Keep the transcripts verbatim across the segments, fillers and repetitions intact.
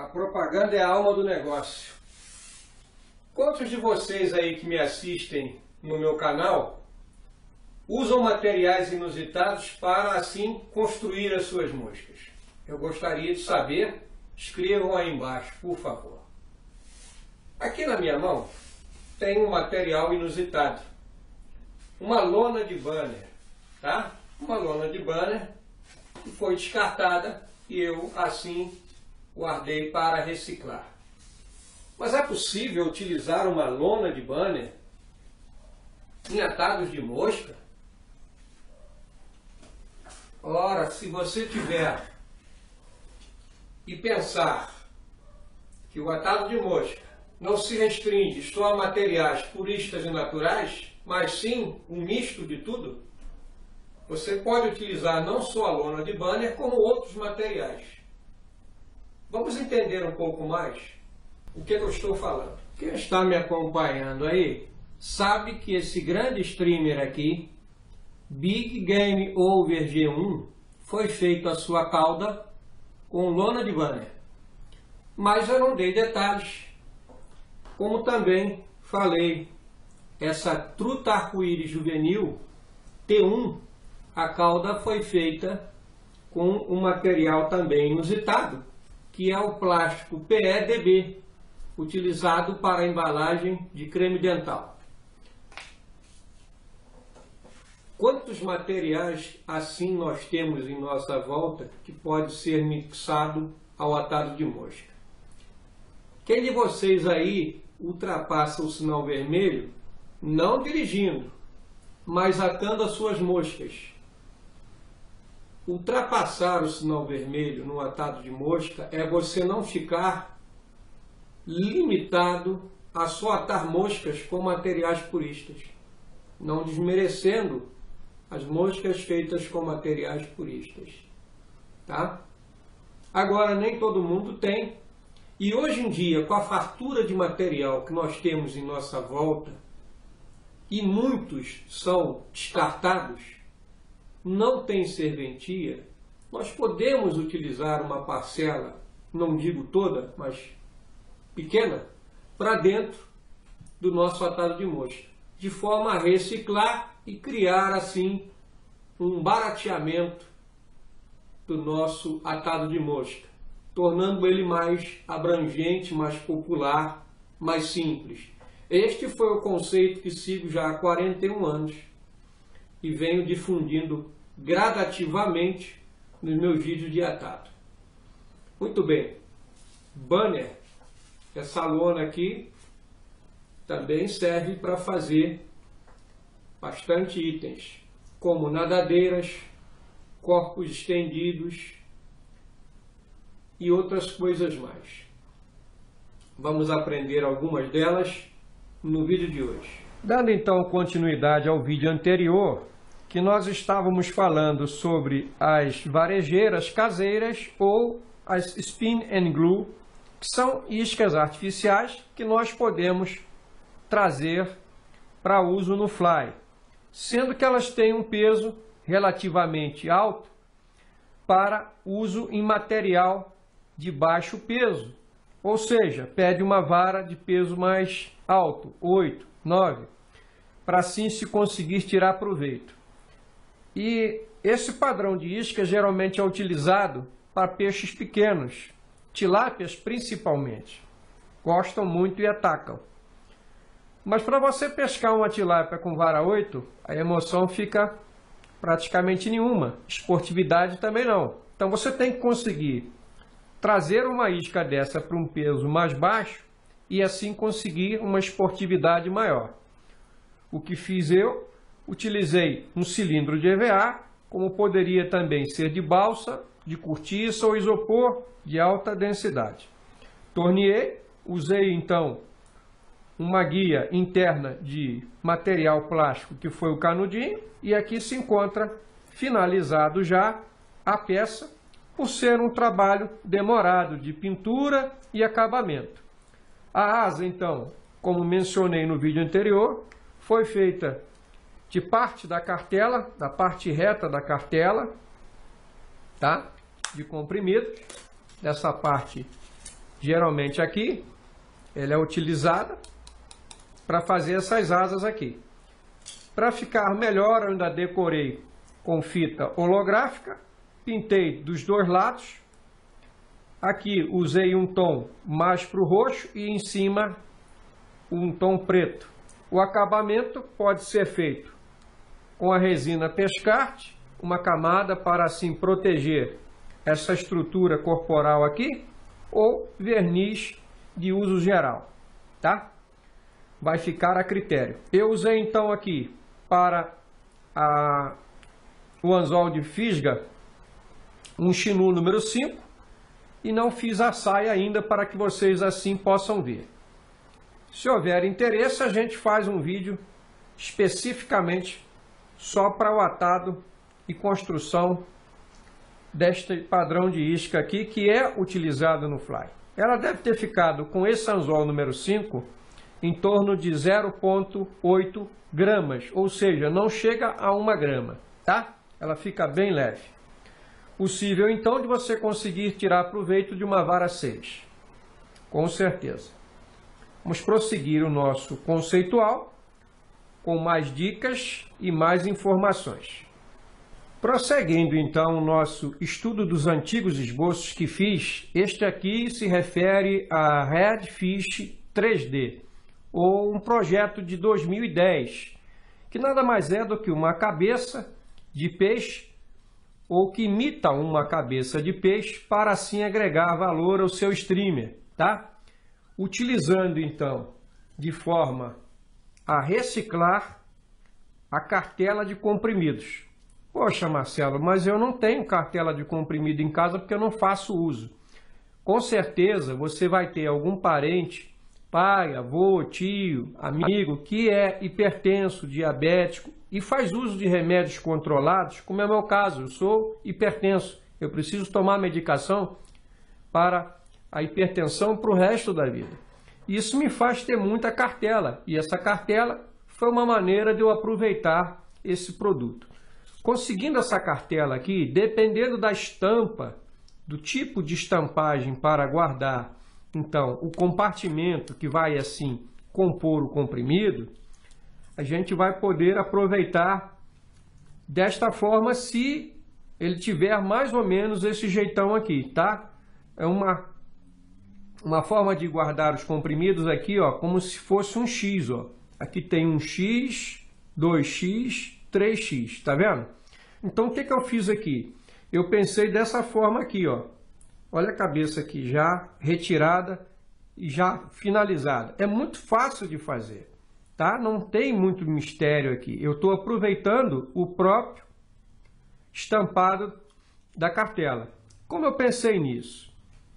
propaganda é a alma do negócio. Quantos de vocês aí que me assistem no meu canal usam materiais inusitados para assim construir as suas moscas? Eu gostaria de saber, escrevam aí embaixo, por favor. Aqui na minha mão tem um material inusitado, uma lona de banner, tá? Uma lona de banner que foi descartada e eu assim guardei para reciclar. Mas é possível utilizar uma lona de banner em atados de mosca? Ora, se você tiver e pensar que o atado de mosca não se restringe só a materiais puristas e naturais, mas sim um misto de tudo, você pode utilizar não só a lona de banner, como outros materiais. Vamos entender um pouco mais o que eu estou falando. Quem está me acompanhando aí sabe que esse grande streamer aqui, Big Game Over G um, foi feito a sua cauda com lona de banner. Mas eu não dei detalhes. Como também falei, essa truta arco-íris juvenil T um, a cauda foi feita com um material também inusitado, que é o plástico P E D B, utilizado para a embalagem de creme dental. Quantos materiais assim nós temos em nossa volta que pode ser mixado ao atado de mosca? Quem de vocês aí ultrapassa o sinal vermelho, não dirigindo, mas atando as suas moscas? Ultrapassar o sinal vermelho no atado de mosca é você não ficar limitado a só atar moscas com materiais puristas, não desmerecendo as moscas feitas com materiais puristas, tá? Agora, nem todo mundo tem, e hoje em dia, com a fartura de material que nós temos em nossa volta, e muitos são descartados, não tem serventia, nós podemos utilizar uma parcela, não digo toda, mas pequena, para dentro do nosso atado de mosca, de forma a reciclar e criar assim um barateamento do nosso atado de mosca, tornando ele mais abrangente, mais popular, mais simples. Este foi o conceito que sigo já há quarenta e um anos e venho difundindo gradativamente nos meus vídeos de atado. Muito bem, banner, essa lona aqui também serve para fazer bastante itens, como nadadeiras, corpos estendidos e outras coisas mais. Vamos aprender algumas delas no vídeo de hoje. Dando então continuidade ao vídeo anterior, que nós estávamos falando sobre as varejeiras caseiras ou as spin and glue, que são iscas artificiais que nós podemos trazer para uso no fly, sendo que elas têm um peso relativamente alto para uso em material de baixo peso, ou seja, pede uma vara de peso mais alto, oito, nove, para assim se conseguir tirar proveito. E esse padrão de isca geralmente é utilizado para peixes pequenos, tilápias principalmente, gostam muito e atacam. Mas para você pescar uma tilápia com vara oito, a emoção fica praticamente nenhuma, esportividade também não. Então você tem que conseguir trazer uma isca dessa para um peso mais baixo e assim conseguir uma esportividade maior. O que fiz eu? Utilizei um cilindro de E V A, como poderia também ser de balsa, de cortiça ou isopor de alta densidade. Torneei, usei então uma guia interna de material plástico que foi o canudinho, e aqui se encontra finalizado já a peça, por ser um trabalho demorado de pintura e acabamento. A asa então, como mencionei no vídeo anterior, foi feita de parte da cartela, da parte reta da cartela, tá? De comprimido, dessa parte Geralmente aqui, ela é utilizada para fazer essas asas aqui. Para ficar melhor, eu ainda decorei com fita holográfica, pintei dos dois lados. Aqui usei um tom mais para o roxo e em cima um tom preto. O acabamento pode ser feito com a resina Pescarte, uma camada para assim proteger essa estrutura corporal aqui, ou verniz de uso geral, tá? Vai ficar a critério. Eu usei então aqui para a, o anzol de fisga um chinu número cinco e não fiz a saia ainda para que vocês assim possam ver. Se houver interesse, a gente faz um vídeo especificamente só para o atado e construção deste padrão de isca aqui, que é utilizado no fly. Ela deve ter ficado com esse anzol número cinco em torno de zero vírgula oito gramas, ou seja, não chega a uma grama, tá? Ela fica bem leve. Possível então de você conseguir tirar proveito de uma vara seis, com certeza. Vamos prosseguir o nosso conceitual com mais dicas e mais informações. Prosseguindo então o nosso estudo dos antigos esboços que fiz, este aqui se refere a Redfish três D, ou um projeto de dois mil e dez, que nada mais é do que uma cabeça de peixe, ou que imita uma cabeça de peixe, para assim agregar valor ao seu streamer, tá? Utilizando então de forma a reciclar a cartela de comprimidos. Poxa, Marcelo, mas eu não tenho cartela de comprimido em casa porque eu não faço uso. Com certeza você vai ter algum parente, pai, avô, tio, amigo, que é hipertenso, diabético e faz uso de remédios controlados, como é o meu caso. Eu sou hipertenso, eu preciso tomar medicação para a hipertensão para o resto da vida. Isso me faz ter muita cartela, e essa cartela foi uma maneira de eu aproveitar esse produto. Conseguindo essa cartela aqui, dependendo da estampa, do tipo de estampagem para guardar, então, o compartimento que vai assim compor o comprimido, a gente vai poder aproveitar desta forma se ele tiver mais ou menos esse jeitão aqui, tá? É uma, uma forma de guardar os comprimidos aqui, ó, como se fosse um X, ó. Aqui tem um X, dois X, três X, tá vendo? Então o que que eu fiz aqui? Eu pensei dessa forma aqui, ó. Olha a cabeça aqui já retirada e já finalizada. É muito fácil de fazer, tá? Não tem muito mistério aqui. Eu estou aproveitando o próprio estampado da cartela. Como eu pensei nisso?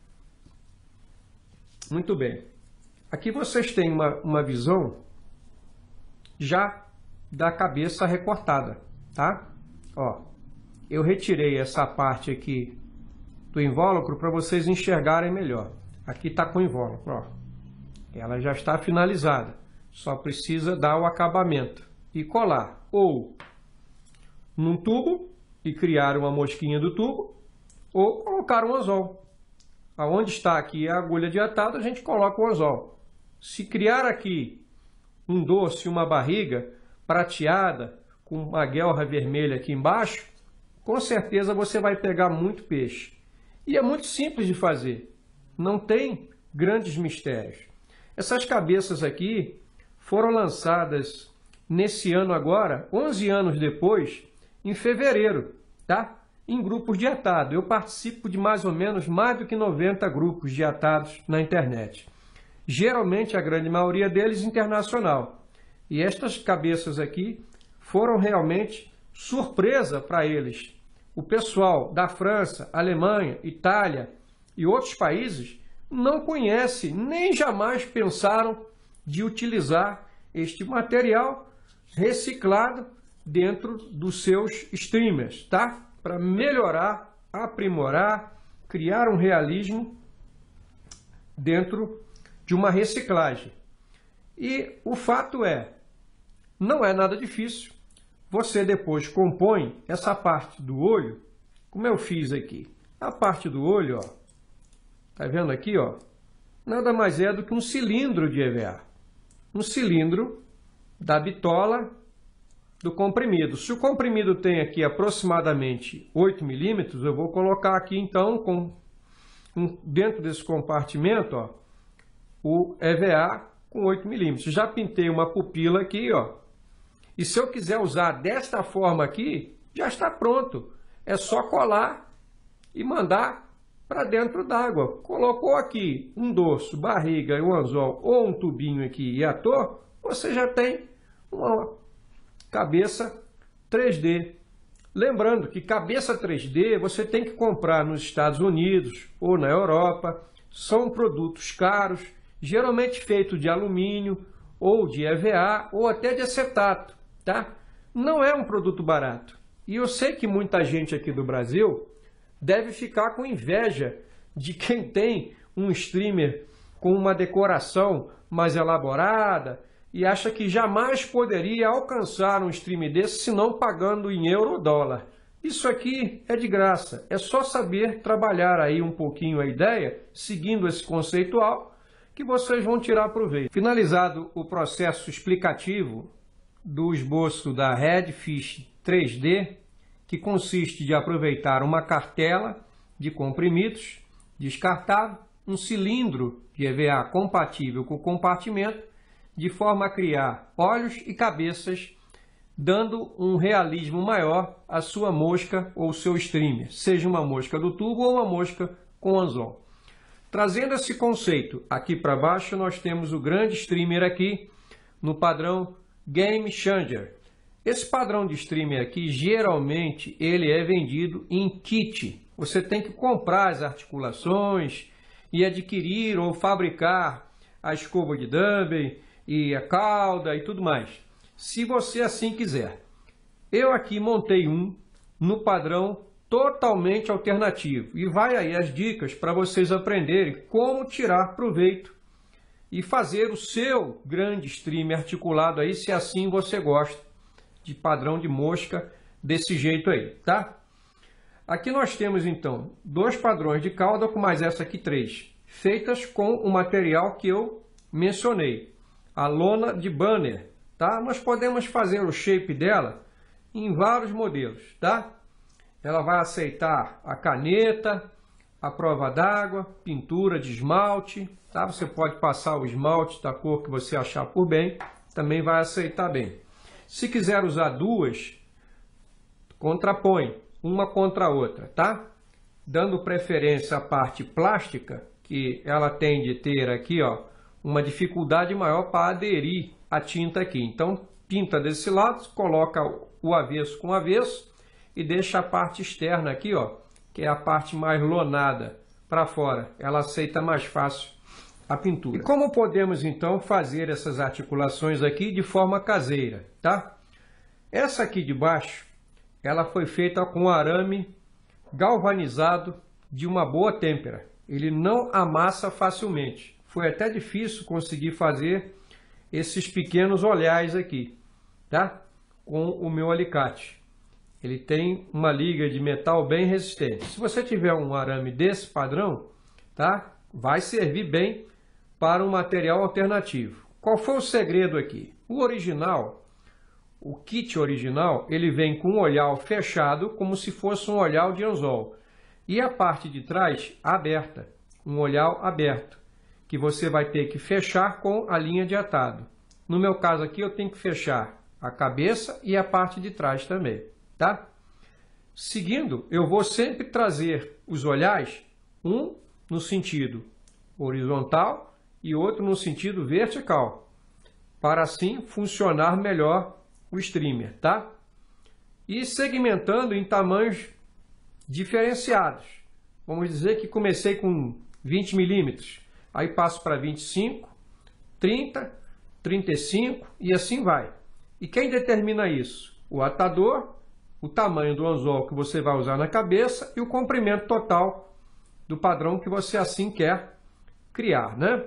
Muito bem. Aqui vocês têm uma, uma visão já da cabeça recortada, tá? Ó, eu retirei essa parte aqui do invólucro para vocês enxergarem melhor. Aqui está com o invólucro, ó. Ela já está finalizada. Só precisa dar o acabamento e colar ou num tubo e criar uma mosquinha do tubo, ou colocar um anzol. Aonde está aqui a agulha de atado, a gente coloca o anzol. Se criar aqui um doce, uma barriga prateada, com uma guelra vermelha aqui embaixo, com certeza você vai pegar muito peixe. E é muito simples de fazer, não tem grandes mistérios. Essas cabeças aqui foram lançadas nesse ano agora, onze anos depois, em fevereiro, tá? Em grupos de atado. Eu participo de mais ou menos mais do que noventa grupos de atados na internet. Geralmente a grande maioria deles internacional. E estas cabeças aqui foram realmente surpresa para eles. O pessoal da França, Alemanha, Itália e outros países não conhece, nem jamais pensaram de utilizar este material reciclado dentro dos seus streamers, tá? Para melhorar, aprimorar, criar um realismo dentro de uma reciclagem. E o fato é, não é nada difícil. Você depois compõe essa parte do olho, como eu fiz aqui. A parte do olho, ó, tá vendo aqui, ó? nada mais é do que um cilindro de E V A. Um cilindro da bitola do comprimido. Se o comprimido tem aqui aproximadamente oito milímetros, eu vou colocar aqui então com um, dentro desse compartimento, ó, o E V A com oito milímetros. Já pintei uma pupila aqui, ó. E se eu quiser usar desta forma aqui, já está pronto. É só colar e mandar para dentro d'água. Colocou aqui um dorso, barriga e um anzol ou um tubinho aqui e ator, você já tem uma cabeça três D. Lembrando que cabeça três D você tem que comprar nos Estados Unidos ou na Europa. São produtos caros, geralmente feitos de alumínio ou de E V A ou até de acetato, tá? Não é um produto barato. E eu sei que muita gente aqui do Brasil deve ficar com inveja de quem tem um streamer com uma decoração mais elaborada e acha que jamais poderia alcançar um streamer desse se não pagando em euro ou dólar. Isso aqui é de graça, é só saber trabalhar aí um pouquinho a ideia, seguindo esse conceitual, que vocês vão tirar proveito. Finalizado o processo explicativo do esboço da Redfish três D, que consiste de aproveitar uma cartela de comprimidos descartável, um cilindro de E V A compatível com o compartimento, de forma a criar olhos e cabeças, dando um realismo maior à sua mosca ou seu streamer, seja uma mosca do tubo ou uma mosca com anzol. Trazendo esse conceito aqui para baixo, nós temos o grande streamer aqui no padrão Game Changer. Esse padrão de streamer aqui, geralmente, ele é vendido em kit. Você tem que comprar as articulações e adquirir ou fabricar a escova de Dunby e a cauda e tudo mais, se você assim quiser. Eu aqui montei um no padrão totalmente alternativo. E vai aí as dicas para vocês aprenderem como tirar proveito e fazer o seu grande streamer articulado aí, se assim você gosta de padrão de mosca desse jeito aí, tá? Aqui nós temos então dois padrões de cauda com mais essa aqui três, feitas com o material que eu mencionei, a lona de banner, tá? Nós podemos fazer o shape dela em vários modelos, tá? Ela vai aceitar a caneta, a prova d'água, pintura de esmalte, tá? Você pode passar o esmalte da cor que você achar por bem, também vai aceitar bem. Se quiser usar duas, contrapõe uma contra a outra, tá? Dando preferência à parte plástica, que ela tem de ter aqui, ó, uma dificuldade maior para aderir a tinta aqui. Então, pinta desse lado, coloca o avesso com avesso e deixa a parte externa aqui, ó, que é a parte mais lonada para fora. Ela aceita mais fácil a pintura. E como podemos então fazer essas articulações aqui de forma caseira, tá? Essa aqui de baixo, ela foi feita com arame galvanizado de uma boa têmpera. Ele não amassa facilmente. Foi até difícil conseguir fazer esses pequenos olhares aqui, tá? Com o meu alicate. Ele tem uma liga de metal bem resistente. Se você tiver um arame desse padrão, tá? Vai servir bem para um material alternativo. Qual foi o segredo aqui? O original, o kit original, ele vem com um olhar fechado, como se fosse um olhar de anzol. E a parte de trás aberta, um olhar aberto, que você vai ter que fechar com a linha de atado. No meu caso aqui, eu tenho que fechar a cabeça e a parte de trás também, tá? Seguindo, eu vou sempre trazer os olhares, um no sentido horizontal e outro no sentido vertical, para assim funcionar melhor o streamer, tá? E segmentando em tamanhos diferenciados. Vamos dizer que comecei com vinte milímetros, aí passo para vinte e cinco, trinta, trinta e cinco e assim vai. E quem determina isso? O atador, o tamanho do anzol que você vai usar na cabeça e o comprimento total do padrão que você assim quer criar, né?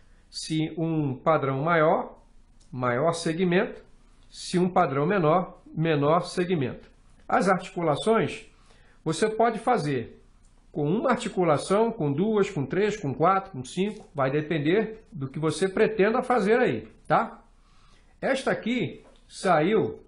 Se um padrão maior, maior segmento. Se um padrão menor, menor segmento. As articulações você pode fazer com uma articulação, com duas, com três, com quatro, com cinco, vai depender do que você pretenda fazer aí, tá? Esta aqui saiu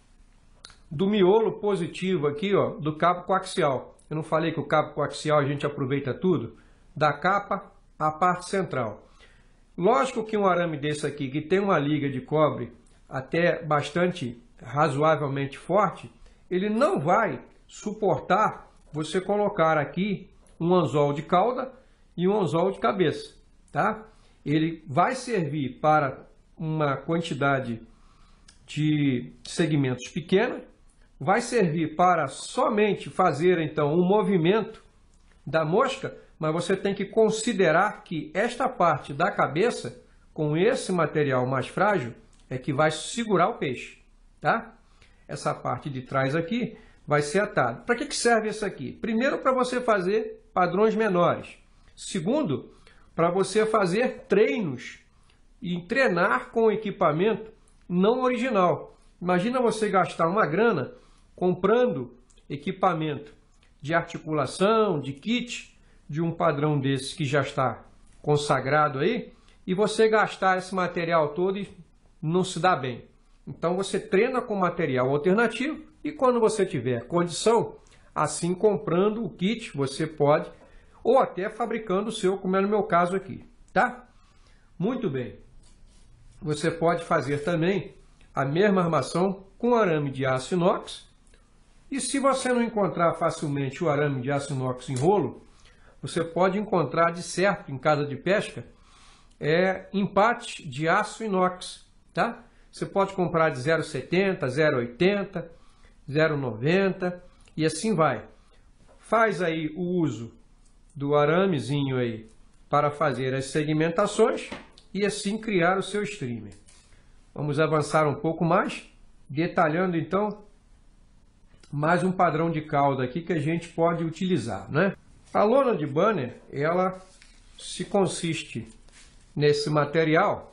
do miolo positivo aqui, ó, do cabo coaxial. Eu não falei que o cabo coaxial a gente aproveita tudo? Da capa à parte central. Lógico que um arame desse aqui, que tem uma liga de cobre até bastante razoavelmente forte, ele não vai suportar você colocar aqui um anzol de cauda e um anzol de cabeça, tá? Ele vai servir para uma quantidade de segmentos pequena, vai servir para somente fazer então um movimento da mosca, mas você tem que considerar que esta parte da cabeça, com esse material mais frágil, é que vai segurar o peixe, tá? Essa parte de trás aqui vai ser atada. Para que que serve isso aqui? Primeiro, para você fazer padrões menores. Segundo, para você fazer treinos e treinar com equipamento não original. Imagina você gastar uma grana comprando equipamento de articulação, de kit, de um padrão desse que já está consagrado aí, e você gastar esse material todo e não se dá bem. Então você treina com material alternativo e quando você tiver condição, assim comprando o kit, você pode, ou até fabricando o seu, como é no meu caso aqui, tá? Muito bem. Você pode fazer também a mesma armação com arame de aço inox. E se você não encontrar facilmente o arame de aço inox em rolo, você pode encontrar de certo em casa de pesca é empate de aço inox, tá? Você pode comprar de zero vírgula setenta, zero vírgula oitenta, zero vírgula noventa e assim vai. Faz aí o uso do aramezinho aí para fazer as segmentações e assim criar o seu streamer. Vamos avançar um pouco mais, detalhando então mais um padrão de cauda aqui que a gente pode utilizar, né? A lona de banner, ela se consiste nesse material.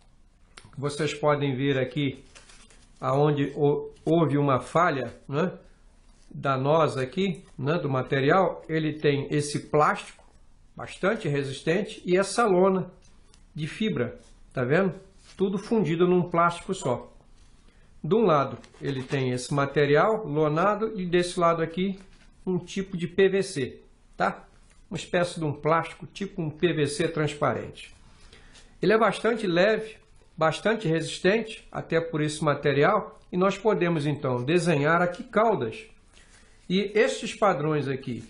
Vocês podem ver aqui aonde houve uma falha, né, da noz aqui, né, do material. Ele tem esse plástico bastante resistente e essa lona de fibra, tá vendo? Tudo fundido num plástico só. De um lado ele tem esse material lonado e desse lado aqui um tipo de P V C, tá? Uma espécie de um plástico tipo um P V C transparente. Ele é bastante leve, bastante resistente, até por esse material, e nós podemos então desenhar aqui caudas. E estes padrões aqui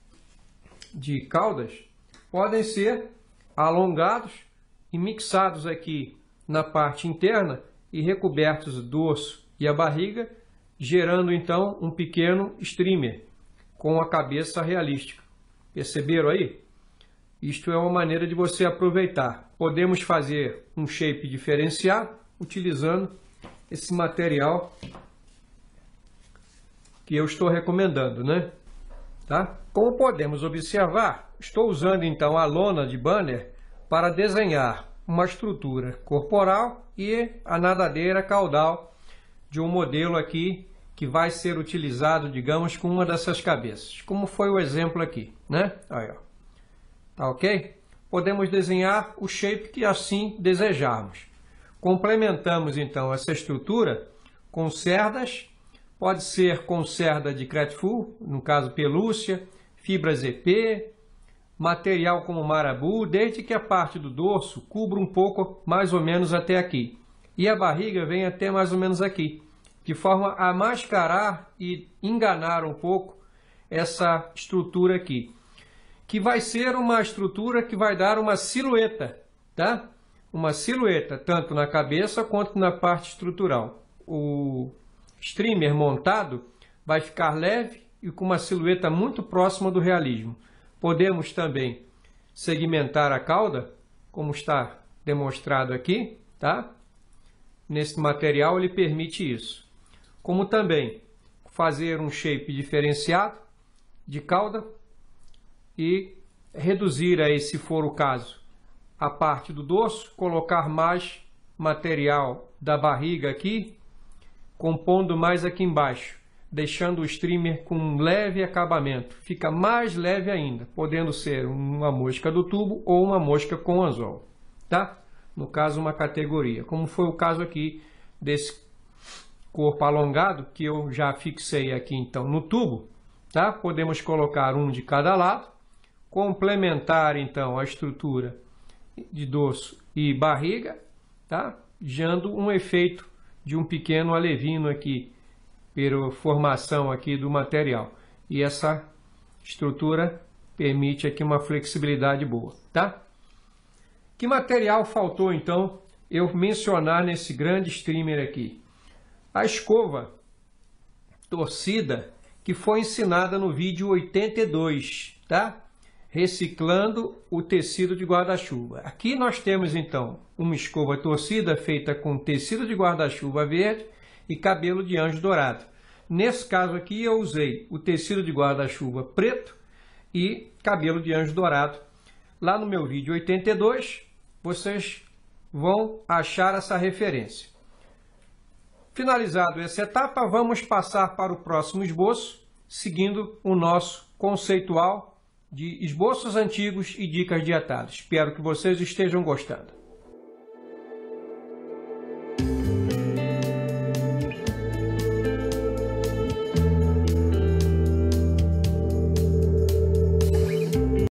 de caudas podem ser alongados e mixados aqui na parte interna e recobertos o dorso e a barriga, gerando então um pequeno streamer com a cabeça realística. Perceberam aí? Isto é uma maneira de você aproveitar. Podemos fazer um shape diferenciado utilizando esse material que eu estou recomendando, né? Tá? Como podemos observar, estou usando então a lona de banner para desenhar uma estrutura corporal e a nadadeira caudal de um modelo aqui que vai ser utilizado, digamos, com uma dessas cabeças, como foi o exemplo aqui, né? Aí, ó. Tá ok? Podemos desenhar o shape que assim desejarmos. Complementamos então essa estrutura com cerdas, pode ser com cerda de Kretfull, no caso pelúcia, fibra Z P, material como marabu, desde que a parte do dorso cubra um pouco mais ou menos até aqui. E a barriga vem até mais ou menos aqui, de forma a mascarar e enganar um pouco essa estrutura aqui, que vai ser uma estrutura que vai dar uma silhueta, tá? Uma silhueta, tanto na cabeça quanto na parte estrutural. O streamer montado vai ficar leve e com uma silhueta muito próxima do realismo. Podemos também segmentar a cauda, como está demonstrado aqui, tá? Nesse material ele permite isso. Como também fazer um shape diferenciado de cauda e reduzir aí, se for o caso, a parte do dorso, colocar mais material da barriga aqui, compondo mais aqui embaixo, deixando o streamer com um leve acabamento. Fica mais leve ainda, podendo ser uma mosca do tubo ou uma mosca com anzol, tá? No caso, uma categoria, como foi o caso aqui desse corpo alongado, que eu já fixei aqui então no tubo, tá? Podemos colocar um de cada lado, complementar então a estrutura de dorso e barriga, tá? Dando um efeito de um pequeno alevino aqui, pela formação aqui do material. E essa estrutura permite aqui uma flexibilidade boa, tá? Que material faltou então eu mencionar nesse grande streamer aqui? A escova torcida que foi ensinada no vídeo oitenta e dois, tá? Reciclando o tecido de guarda-chuva. Aqui nós temos então uma escova torcida feita com tecido de guarda-chuva verde e cabelo de anjo dourado. Nesse caso aqui eu usei o tecido de guarda-chuva preto e cabelo de anjo dourado. Lá no meu vídeo oitenta e dois vocês vão achar essa referência. Finalizado essa etapa, vamos passar para o próximo esboço, seguindo o nosso conceitual de esboços antigos e dicas de atalhos. Espero que vocês estejam gostando.